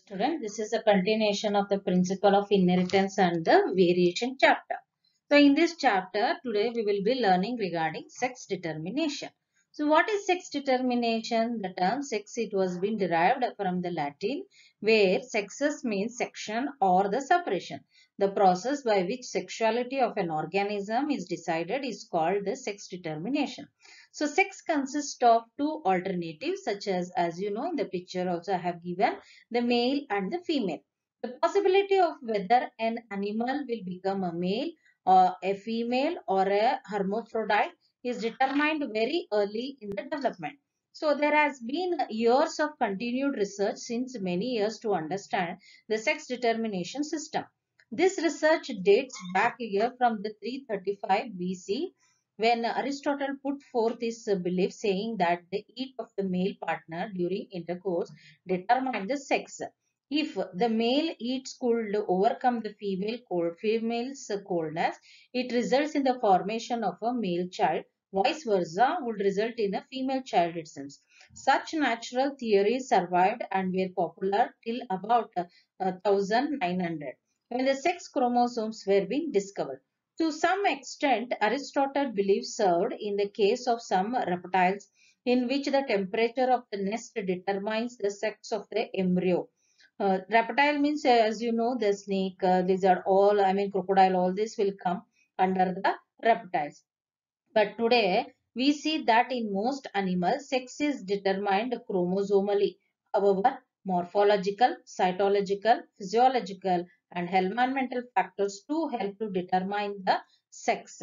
Student, this is a continuation of the principle of inheritance and the variation chapter. So in this chapter, today we will be learning regarding sex determination. So what is sex determination? The term sex, it was been derived from the Latin, where sexus means section or the separation. The process by which sexuality of an organism is decided is called the sex determination. So sex consists of two alternatives, such as you know in the picture also I have given the male and the female. The possibility of whether an animal will become a male or a female or a hermaphrodite is determined very early in the development. So there has been years of continued research since many years to understand the sex determination system. This research dates back here from the 335 BC, when Aristotle put forth his belief, saying that the heat of the male partner during intercourse determine the sex. If the male heats could overcome the female's coldness, it results in the formation of a male child. Vice versa would result in a female child itself. Such natural theories survived and were popular till about 1900, when the sex chromosomes were being discovered. To some extent, Aristotle believes served in the case of some reptiles, in which the temperature of the nest determines the sex of the embryo. Reptile means, as you know, the snake, lizard, all, I mean, crocodile, all this will come under the reptiles. But today, we see that in most animals, sex is determined chromosomally. However, morphological, cytological, physiological, and environmental factors too help to determine the sex.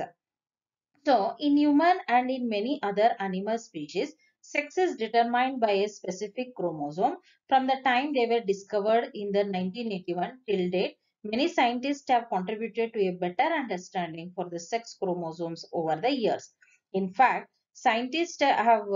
So, in human and in many other animal species, sex is determined by a specific chromosome. From the time they were discovered in the 1981 till date, many scientists have contributed to a better understanding for the sex chromosomes over the years. In fact, scientists have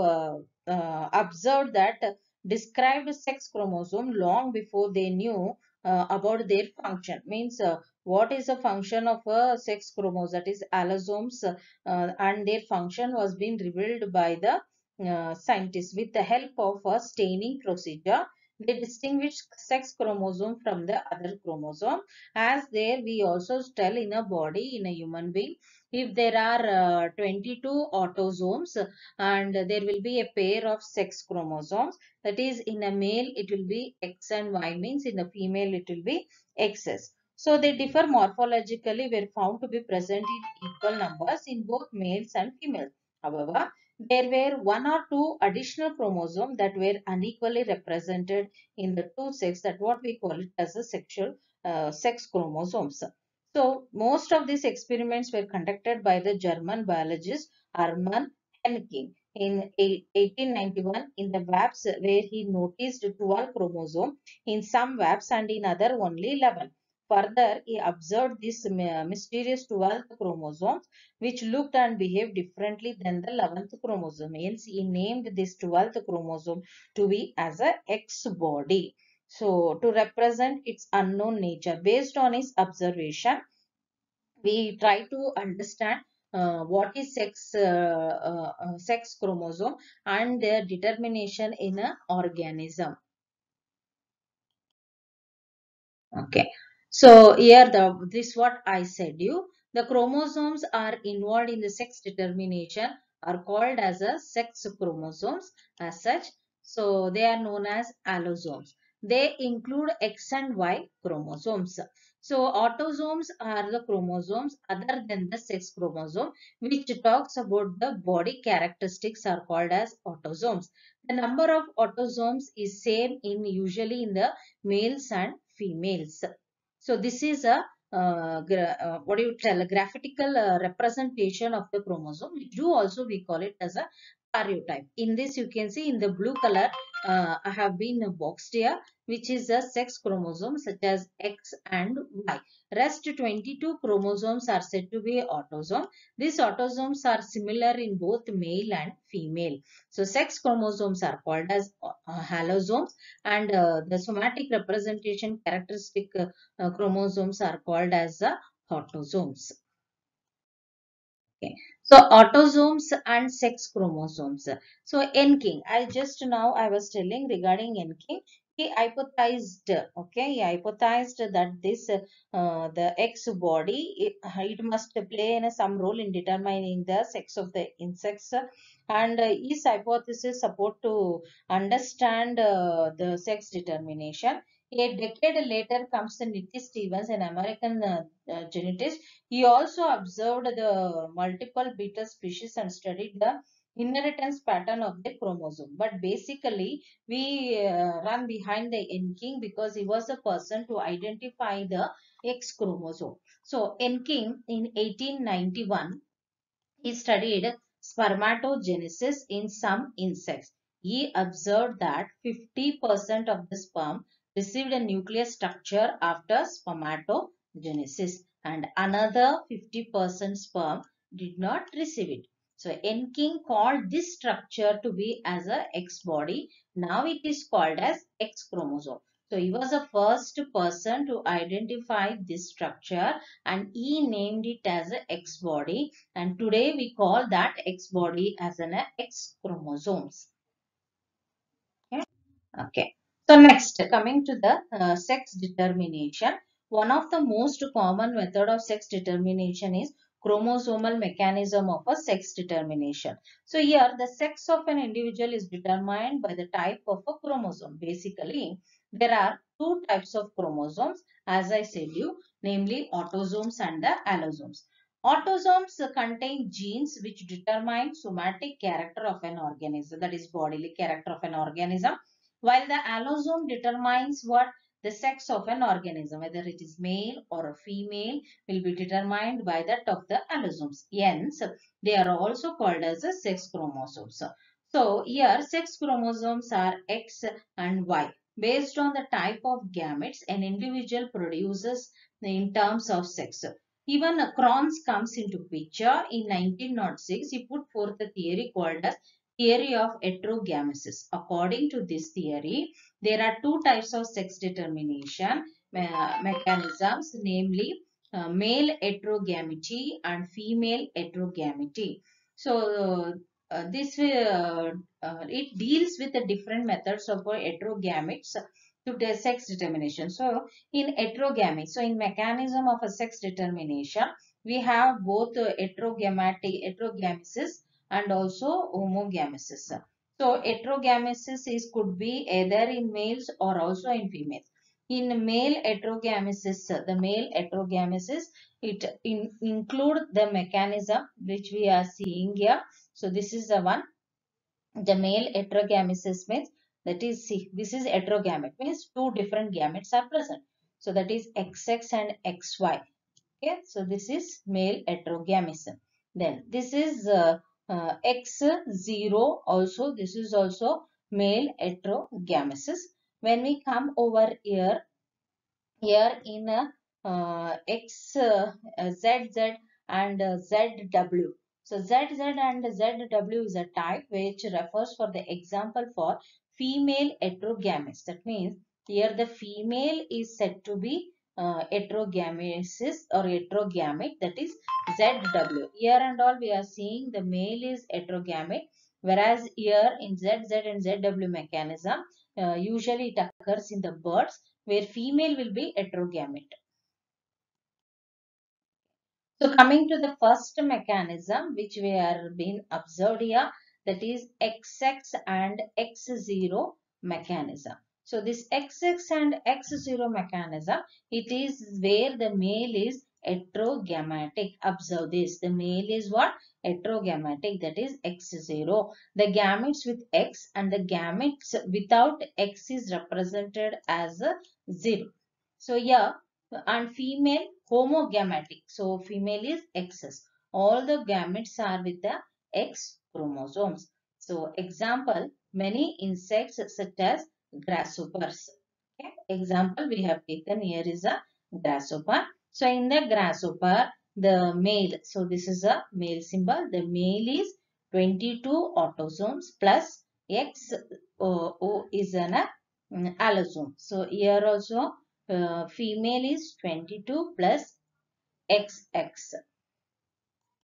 observed that described sex chromosome long before they knew about their function. Means what is the function of a sex chromosome, that is allosomes, and their function was being revealed by the scientists with the help of a staining procedure. They distinguish sex chromosome from the other chromosome. As there we also tell in a body, in a human being, if there are 22 autosomes and there will be a pair of sex chromosomes, that is in a male it will be X and Y, means in a female it will be XS. So they differ morphologically, were found to be present in equal numbers in both males and females. However, there were one or two additional chromosomes that were unequally represented in the two sexes, that what we call it as a sexual sex chromosomes. So most of these experiments were conducted by the German biologist Hermann Henking in 1891 in the wasps, where he noticed 12 chromosomes in some wasps and in other only 11. Further, he observed this mysterious 12th chromosome, which looked and behaved differently than the 11th chromosome. Hence, he named this 12th chromosome to be as a X body. So, to represent its unknown nature. Based on his observation, we try to understand what is sex chromosome and their determination in an organism. Okay. So here this what I said you. The chromosomes are involved in the sex determination are called as a sex chromosomes as such. So they are known as allosomes. They include X and Y chromosomes. So autosomes are the chromosomes other than the sex chromosome, which talks about the body characteristics are called as autosomes. The number of autosomes is same in usually in the males and females. So this is a what do you tell, a graphical representation of the chromosome. We do also we call it as a karyotype. In this you can see in the blue color I have been boxed here, which is a sex chromosome such as X and Y. Rest 22 chromosomes are said to be autosome. These autosomes are similar in both male and female. So sex chromosomes are called as halosomes, and the somatic representation characteristic chromosomes are called as autosomes. Okay. So autosomes and sex chromosomes. So Enking, I just now I was telling regarding Enking. he hypothesized, okay, he hypothesized that this the X body, it must play some role in determining the sex of the insects, and his hypothesis support to understand the sex determination. A decade later comes the Nitti Stevens, an American genetist. He also observed the multiple beetle species and studied the inheritance pattern of the chromosome. But basically, we run behind the Enking because he was the person to identify the X chromosome. So Enking in 1891, he studied spermatogenesis in some insects. He observed that 50% of the sperm received a nucleus structure after spermatogenesis and another 50% sperm did not receive it. So Enking called this structure to be as a X body. Now it is called as X chromosome. So he was the first person to identify this structure and he named it as a X body, and today we call that X body as an X chromosomes. Okay. Okay. So next, coming to the sex determination, one of the most common method of sex determination is chromosomal mechanism of a sex determination. So here the sex of an individual is determined by the type of a chromosome. Basically, there are two types of chromosomes, as I said you, namely autosomes and the allosomes. Autosomes contain genes which determine somatic character of an organism, that is bodily character of an organism, while the allosome determines what the sex of an organism, whether it is male or a female, will be determined by that of the allosomes. Hence, they are also called as the sex chromosomes. So, here sex chromosomes are X and Y. Based on the type of gametes an individual produces in terms of sex. Even Crohn's comes into picture. In 1906, he put forth a theory called as theory of heterogamesis. According to this theory, there are two types of sex determination mechanisms, namely male heterogamety and female heterogamety. So, this it deals with the different methods of heterogametes to the sex determination. So, in heterogamy, so in mechanism of a sex determination, we have both heterogamesis and also homogamesis. So heterogamesis could be either in males or also in females. In male heterogamesis, the male heterogamesis, it include the mechanism which we are seeing here. So this is the one. The male heterogamesis means, that is, see, this is heterogamete, means two different gametes are present. So that is XX and XY. Okay, so this is male heterogamism. Then this is X0 also. This is also male heterogamesis. When we come over here, in X, ZZ and ZW. So ZZ and ZW is a type which refers for the example for female heterogametes. That means here the female is said to be heterogamesis or heterogamete, that is ZW. Here and all we are seeing the male is heterogamete, whereas here in ZZ and ZW mechanism, usually it occurs in the birds where female will be heterogamete. So coming to the first mechanism which we are being observed here, that is XX and X0 mechanism. So this XX and X0 mechanism, it is where the male is heterogametic. Observe this, the male is what? Heterogametic, that is X0. The gametes with X and the gametes without X is represented as a 0. So here, and female homogametic. So female is Xs. All the gametes are with the X chromosomes. So example, many insects such as grasshoppers. Okay. Example we have taken here is a grasshopper. So in the grasshopper, the male, so this is a male symbol. The male is 22 autosomes plus X O is an allosome. So here also female is 22 plus XX.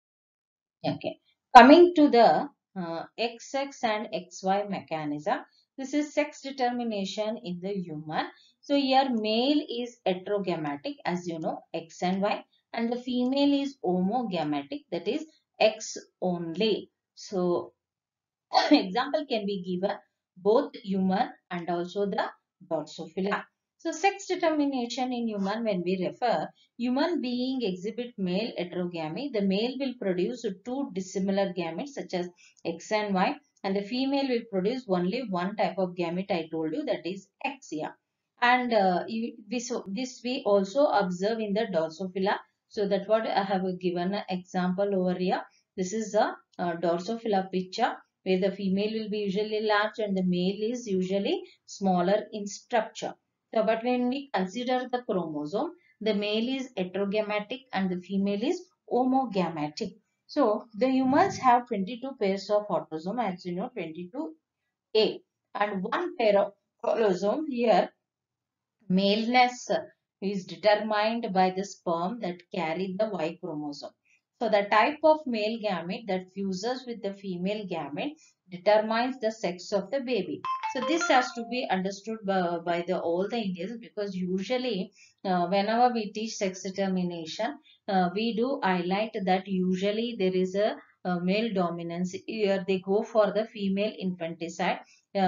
Okay. Coming to the XX and XY mechanism. This is sex determination in the human. So here male is heterogametic, as you know, X and Y, and the female is homogametic, that is X only. So example can be given both human and also the Drosophila. So sex determination in human, when we refer, human being exhibit male heterogamy. The male will produce two dissimilar gametes such as X and Y, and the female will produce only one type of gamete, I told you, that is X here. And this we also observe in the Drosophila. So that's what I have given an example over here. This is a Drosophila picture where the female will be usually large and the male is usually smaller in structure. So, but when we consider the chromosome, the male is heterogametic and the female is homogametic. So, the humans have 22 pairs of autosome, as you know, 22A, and one pair of chromosome here. Maleness is determined by the sperm that carry the Y chromosome. So the type of male gamete that fuses with the female gamete determines the sex of the baby. So this has to be understood by all the Indians, because usually whenever we teach sex determination, we do highlight that usually there is a male dominance. Here they go for the female infanticide.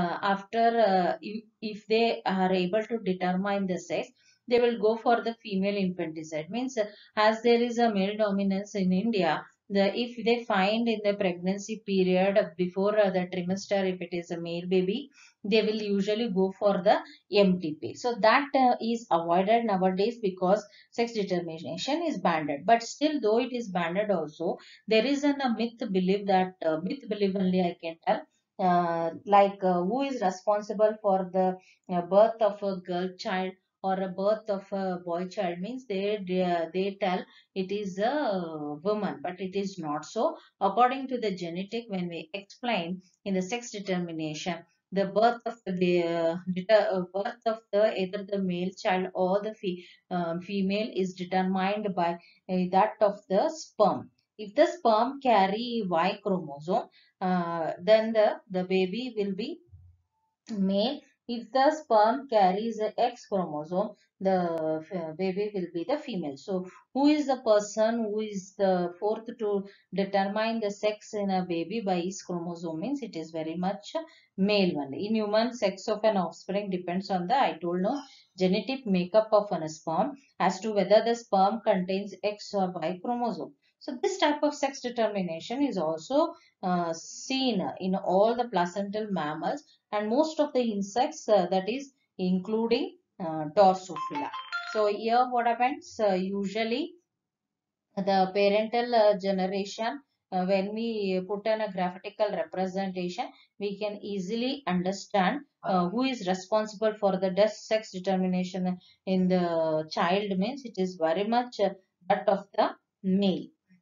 If they are able to determine the sex, they will go for the female infanticide. Means as there is a male dominance in India, if they find in the pregnancy period before the trimester, if it is a male baby, they will usually go for the MTP. So that is avoided nowadays because sex determination is banned. But still, though it is banned also, there is a myth belief that myth belief only I can tell, who is responsible for the birth of a girl child or a birth of a boy child, means they tell it is a woman, but it is not so. According to the genetic, when we explain in the sex determination, the birth of birth of the either the male child or the female is determined by that of the sperm. If the sperm carry Y chromosome, then the baby will be male. If the sperm carries a X chromosome, the baby will be the female. So, who is the person who is the fourth to determine the sex in a baby by his chromosome, means it is very much male only. In human, sex of an offspring depends on the, I told no, genetic makeup of an sperm as to whether the sperm contains X or Y chromosome. So, this type of sex determination is also seen in all the placental mammals and most of the insects, that is including Drosophila. So here what happens, usually the parental generation, when we put in a graphical representation, we can easily understand who is responsible for the sex determination in the child, means it is very much that of the male.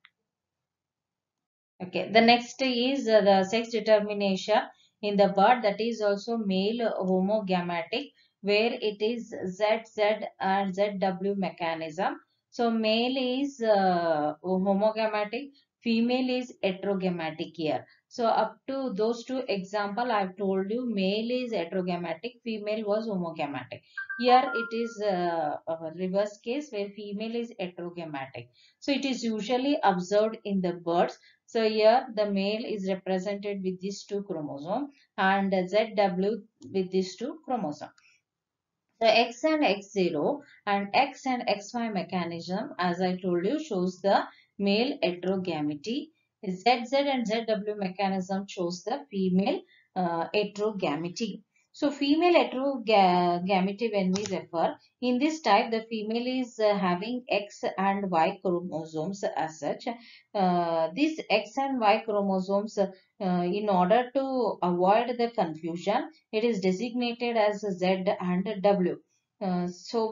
Okay, the next is the sex determination in the bird, that is also male homogametic, where it is ZZ and ZW mechanism. So male is homogametic, female is heterogametic here. So up to those two example I've told you, male is heterogametic, female was homogametic. Here it is a reverse case where female is heterogametic. So it is usually observed in the birds. So here the male is represented with these two chromosomes and ZW with these two chromosomes. The X and X0 and X and XY mechanism, as I told you, shows the male heterogamety. ZZ and ZW mechanism shows the female heterogamety. So female heterogamety, when we refer, in this type the female is having X and Y chromosomes as such. These X and Y chromosomes, in order to avoid the confusion, it is designated as Z and W. So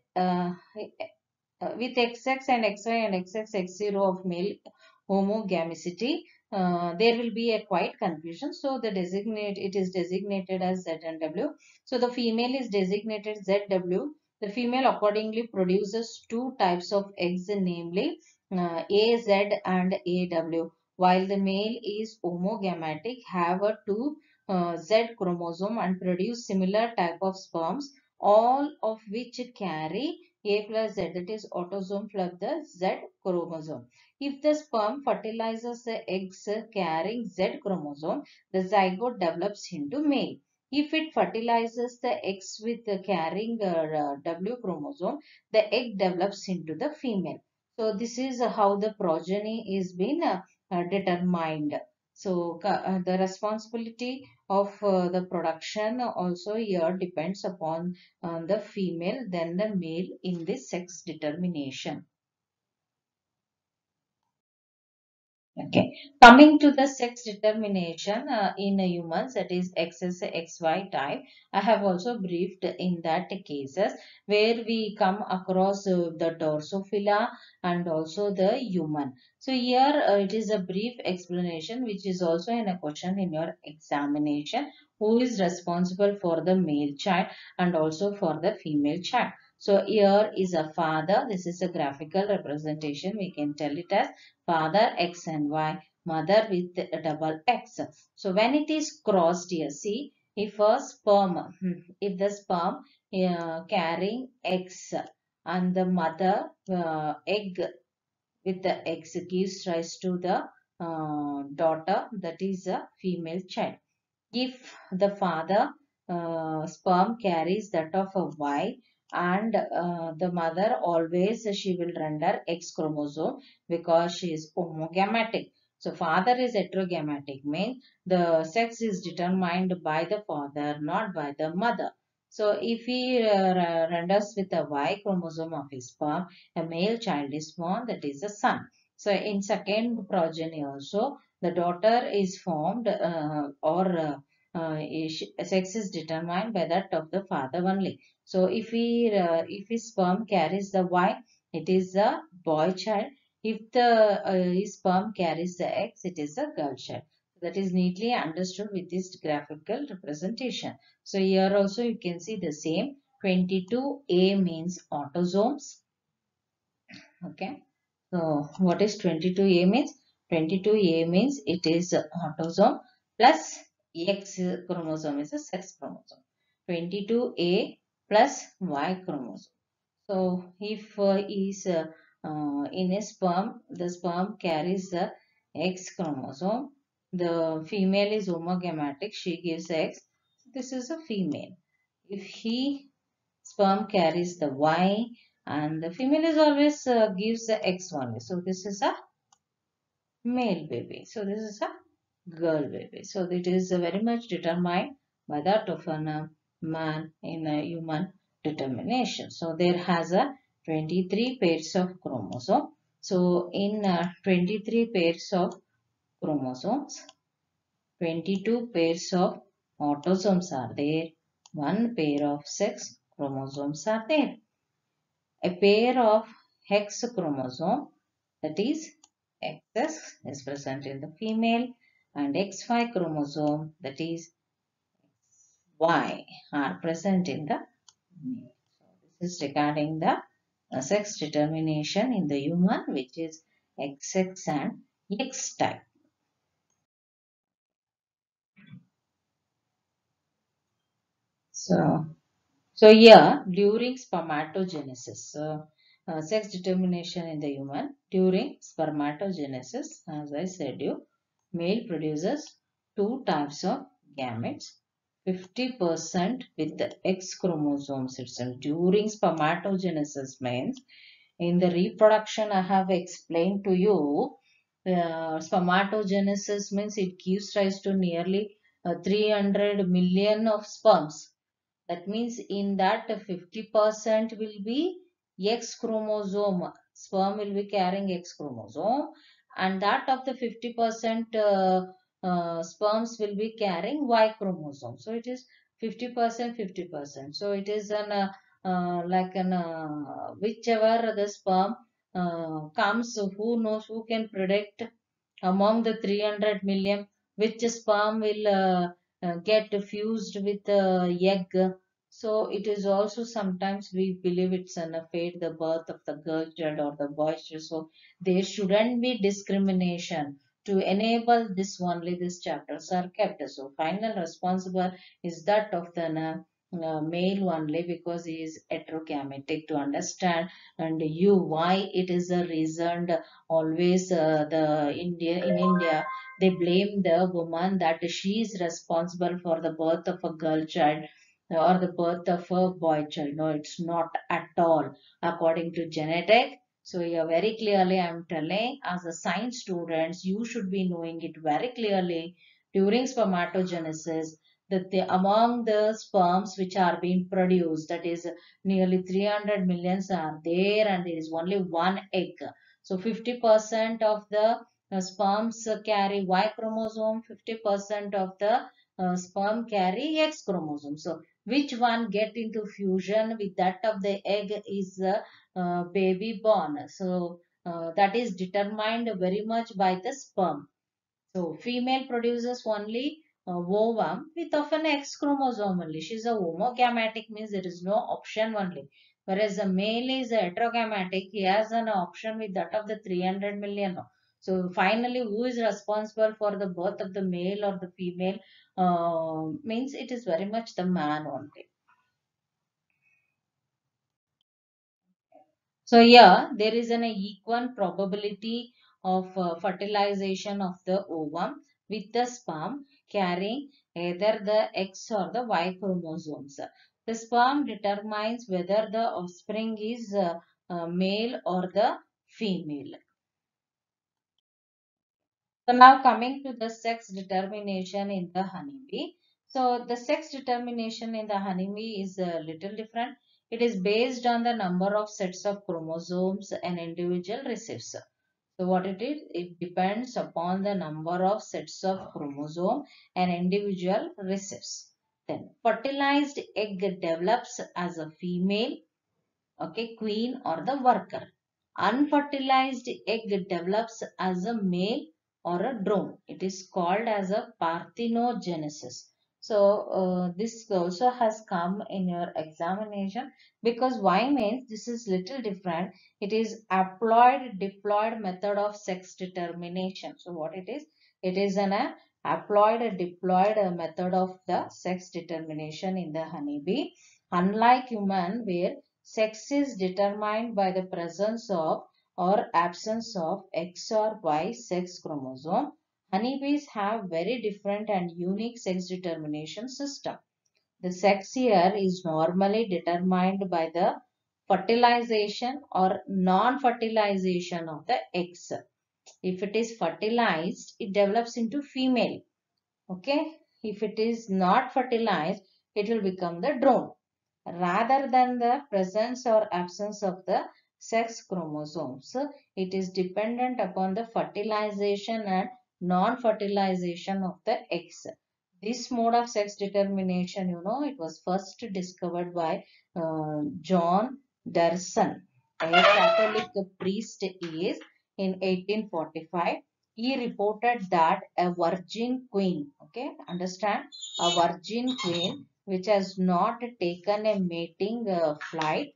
with XX and XY and XXX0 of male homogamicity, there will be a quite confusion. So it is designated as Z and W. So the female is designated ZW. The female accordingly produces two types of eggs, namely AZ and AW, while the male is homogametic, have a two Z chromosome and produce similar type of sperms, all of which carry A plus Z, that is autosome plus the Z chromosome. If the sperm fertilizes the eggs carrying Z chromosome, the zygote develops into male. If it fertilizes the eggs with carrying W chromosome, the egg develops into the female. So this is how the progeny is being determined. So the responsibility of the production also here depends upon the female than the male in this sex determination. Okay, coming to the sex determination in humans, that is XY type, I have also briefed in that cases where we come across the Drosophila and also the human. So here it is a brief explanation which is also in a question in your examination. Who is responsible for the male child and also for the female child? So here is a father. This is a graphical representation. We can tell it as father X and Y, mother with a double X. So when it is crossed here, see, if a sperm, if the sperm carrying X and the mother egg with the X gives rise to the daughter, that is a female child. If the father sperm carries that of a Y and the mother always she will render X chromosome because she is homogametic. So father is heterogametic, means the sex is determined by the father, not by the mother. So if he renders with a Y chromosome of his sperm, a male child is born, that is a son. So in second progeny also, the daughter is formed sex is determined by that of the father only. So if his sperm carries the Y, it is a boy child. If the his sperm carries the X, it is a girl child. That is neatly understood with this graphical representation. So here also you can see the same. 22A means autosomes. Okay. So what is 22A means? 22A means it is autosome plus X chromosome is a sex chromosome. 22A plus Y chromosome. So if in a sperm, the sperm carries the X chromosome. The female is homogametic. She gives X. This is a female. If he sperm carries the Y and the female is always gives the X only. So this is a male baby. So this is a girl baby. So it is very much determined by that of a man in a human determination. So there has a 23 pairs of chromosome. So in 23 pairs of chromosomes, 22 pairs of autosomes are there. One pair of sex chromosomes are there. A pair of X chromosome, that is XX, is present in the female, and XY chromosome, that is Y, are present in the male. So this is regarding the sex determination in the human, which is XX and X type. So here, during spermatogenesis, sex determination in the human, during spermatogenesis, as I said you, male produces two types of gametes, 50% with the X chromosomes itself. During spermatogenesis means, in the reproduction I have explained to you, spermatogenesis means it gives rise to nearly 300 million of sperms. That means in that 50% will be X chromosome. Sperm will be carrying X chromosome, and that of the 50% sperms will be carrying Y chromosome. So it is 50%, 50%. So it is an like an whichever the sperm comes, who knows, who can predict among the 300 million which sperm will get fused with the egg. So it is also sometimes we believe it's an fate, the birth of the girl child or the boy child. So there shouldn't be discrimination. to enable this only these chapters are kept. So final responsible is that of the male only, because he is heterogametic, to understand and you why it is a reason always the India in India they blame the woman that she is responsible for the birth of a girl child or the birth of a boy child. No, it's not at all according to genetic. So yeah, very clearly I'm telling, as a science students, you should be knowing it very clearly during spermatogenesis that among the sperms which are being produced, that is nearly 300 millions are there, and there is only one egg. So 50% of the sperms carry Y chromosome, 50% of the sperm carry X chromosome. So which one get into fusion with that of the egg is baby born. So that is determined very much by the sperm. So female produces only ovum with of an X chromosome only. She is a homogametic, means there is no option only. Whereas the male is a heterogametic, he has an option with that of the 300 million. So finally, who is responsible for the birth of the male or the female? Means it is very much the man only. So here there is an equal probability of fertilization of the ovum with the sperm carrying either the X or the Y chromosomes. The sperm determines whether the offspring is male or the female. So now coming to the sex determination in the honeybee. So the sex determination in the honeybee is a little different. It is based on the number of sets of chromosomes an individual receives. So what it is? It depends upon the number of sets of chromosome an individual receives. Then fertilized egg develops as a female, okay, queen or the worker. Unfertilized egg develops as a male or a drone. It is called as a parthenogenesis. So this also has come in your examination, because why means this is little different. It is haploid diploid method of sex determination. So what it is? It is an haploid diploid method of the sex determination in the honeybee. Unlike human, where sex is determined by the presence of or absence of X or Y sex chromosome, honeybees have very different and unique sex determination system. The sex here is normally determined by the fertilization or non-fertilization of the eggs. If it is fertilized, it develops into female. Okay. If it is not fertilized, it will become the drone, rather than the presence or absence of the sex chromosomes. It is dependent upon the fertilization and non-fertilization of the eggs. This mode of sex determination, it was first discovered by John Darson, a Catholic priest is in 1845. He reported that a virgin queen, okay, understand, a virgin queen which has not taken a mating flight,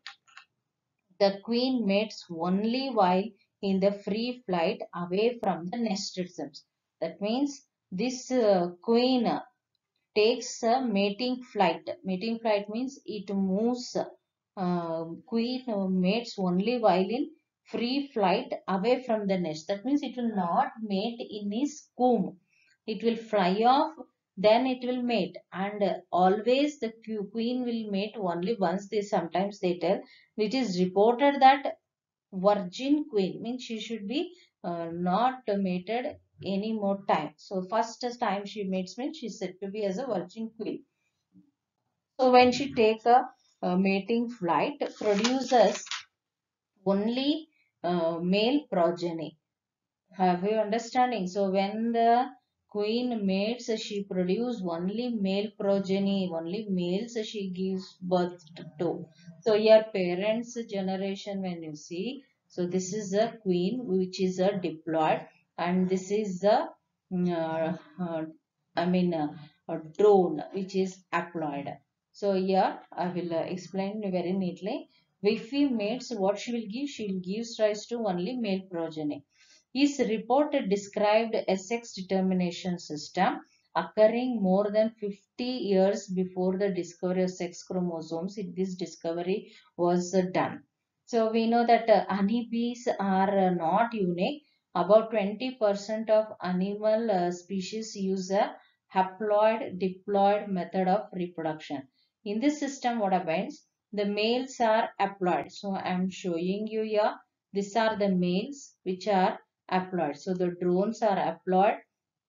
the queen mates only while in the free flight away from the nest itself. That means this queen takes a mating flight. Mating flight means it moves, queen mates only while in free flight away from the nest. That means it will not mate in his comb. It will fly off, then it will mate, and always the queen will mate only once. They sometimes they tell, it is reported that virgin queen means she should be not mated any more time. So first time she mates means she is said to be as a virgin queen. So when she takes a mating flight, produces only male progeny. Have you understanding? So when the queen mates, she produces only male progeny, only males she gives birth to. So your parents' generation, when you see, so this is a queen which is a diploid, and this is a, I mean, a drone which is haploid. So here I will explain very neatly. If we mates, what she will give? She will give rise to only male progeny. is reported described a sex determination system occurring more than 50 years before the discovery of sex chromosomes. This discovery was done. So we know that honeybees are not unique. About 20% of animal species use a haploid diploid method of reproduction. In this system, what happens? The males are haploid. So I am showing you here. These are the males which are haploid. So the drones are haploid.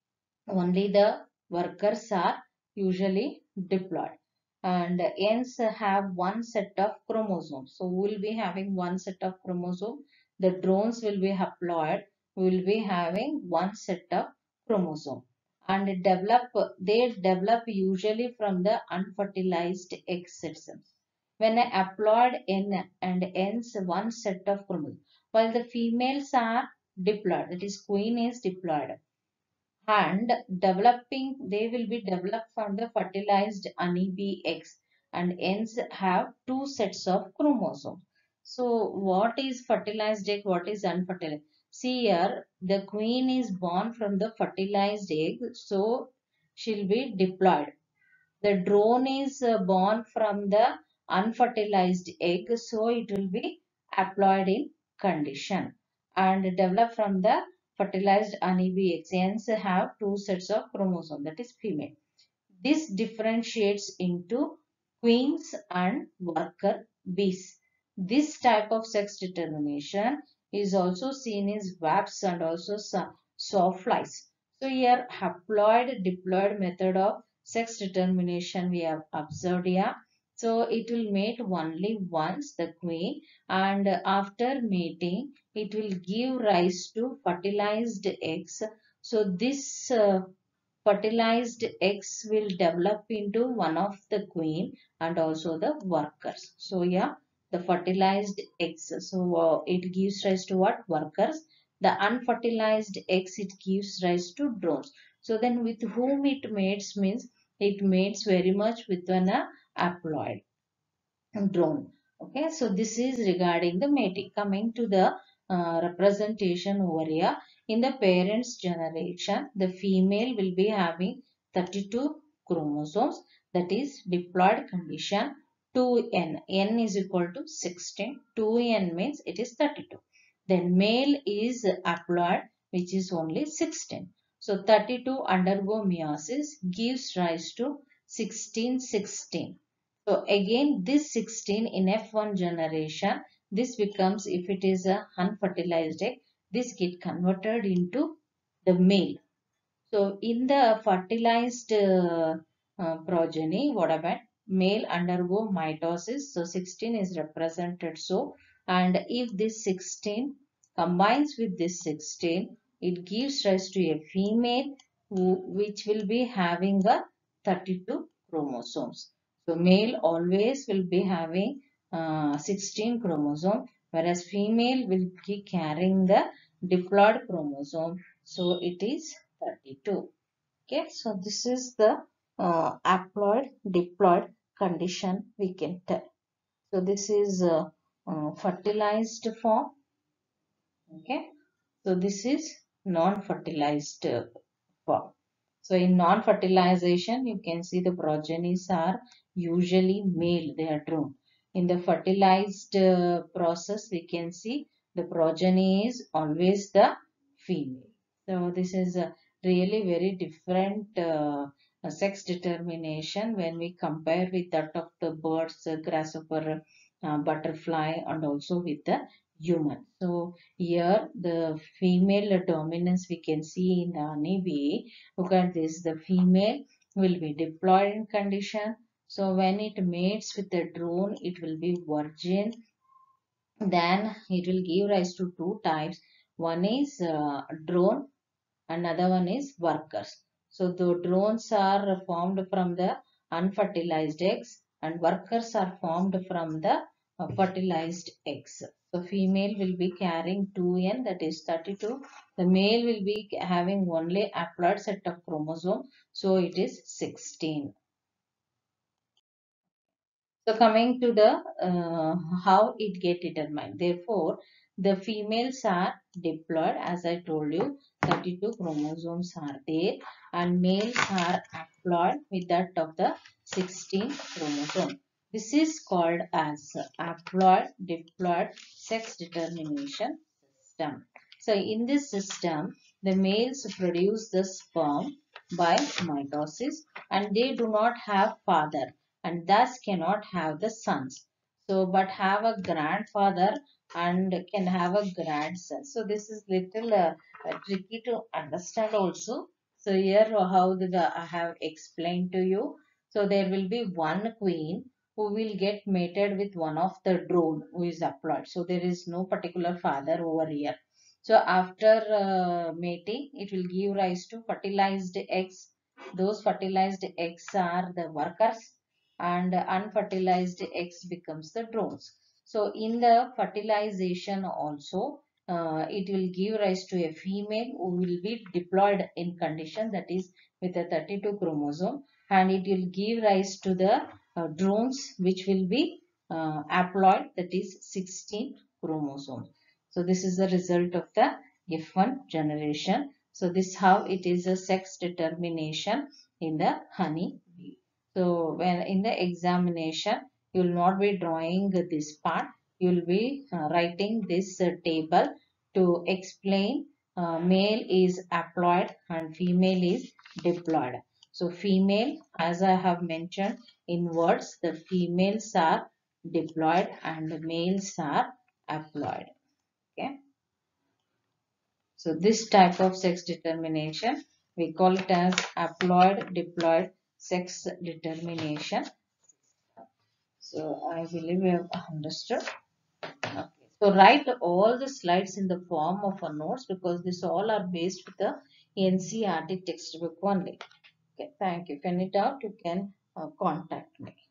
Only the workers are usually diploid. And hens have one set of chromosomes. So we will be having one set of chromosome. The drones will be haploid. We will be having one set of chromosome. And they develop usually from the unfertilized egg systems. When a haploid hen and hens one set of chromosomes, while the females are diploid, that is queen is diploid, and they will be developed from the fertilized honeybee eggs, and hence have two sets of chromosomes. So what is fertilized egg, what is unfertilized? See here, the queen is born from the fertilized egg, so she'll be diploid. The drone is born from the unfertilized egg, so it will be haploid in condition, and developed from the fertilized honeybee eggs. Hence have two sets of chromosomes, that is female. This differentiates into queens and worker bees. This type of sex determination is also seen in wasps and also sawflies. So here haploid diploid method of sex determination we have observed here. So it will mate only once, the queen, and after mating it will give rise to fertilized eggs. So this fertilized eggs will develop into one of the queen and also the workers. So yeah, the fertilized eggs. So it gives rise to what? Workers. The unfertilized eggs, it gives rise to drones. So then with whom it mates means it mates very much with an haploid drone. Okay, so this is regarding the mating. Coming to the representation over here, in the parents generation, the female will be having 32 chromosomes, that is diploid condition. 2n, n is equal to 16, 2n means it is 32. Then male is haploid, which is only 16. So 32 undergo meiosis, gives rise to 16, 16. So again this 16 in F1 generation, this becomes, if it is a unfertilized egg, this get converted into the male. So in the fertilized progeny, what about male undergo mitosis? So 16 is represented so, and if this 16 combines with this 16, it gives rise to a female which will be having a 32 chromosomes. So male always will be having 16 chromosome, whereas female will be carrying the diploid chromosome. So it is 32. Okay, so this is the haploid diploid condition we can tell. So this is fertilized form. Okay, so this is non-fertilized form. So in non-fertilization, you can see the progenies are usually male, they are drone. In the fertilized process, we can see the progeny is always the female. So this is a really very different sex determination when we compare with that of the birds, grasshopper, butterfly, and also with the human. So here the female dominance we can see in the honeybee. Look at this, the female will be diploid in condition. So when it mates with the drone, it will be virgin. Then it will give rise to two types. One is drone, another one is workers. So the drones are formed from the unfertilized eggs and workers are formed from the fertilized eggs. So female will be carrying 2n, that is 32. The male will be having only haploid set of chromosome, so it is 16. So coming to the how it get determined. Therefore, the females are diploid, as I told you, 32 chromosomes are there, and males are haploid with that of the 16 chromosome. This is called as haploid diploid sex determination system. So in this system, the males produce the sperm by mitosis, and they do not have father and thus cannot have the sons. So but have a grandfather and can have a grandson. So this is little tricky to understand also. So here how I have explained to you. So there will be one queen who will get mated with one of the drone who is haploid. So there is no particular father over here. So after mating, it will give rise to fertilized eggs. Those fertilized eggs are the workers, and unfertilized eggs becomes the drones. So in the fertilization also, it will give rise to a female who will be diploid in condition, that is with a 32 chromosome, and it will give rise to the drones which will be haploid, that is 16 chromosomes. So this is the result of the F1 generation. So this how it is a sex determination in the honey bee. So when in the examination, you will not be drawing this part. You will be writing this table to explain male is haploid and female is diploid. So female, as I have mentioned in words, the females are diploid and the males are haploid. Okay. So this type of sex determination, we call it as haploid diploid sex determination. So I believe you have understood. Okay. So write all the slides in the form of a notes, because this all are based with the NCERT textbook only. Okay. Thank you. If any doubt, you can contact me.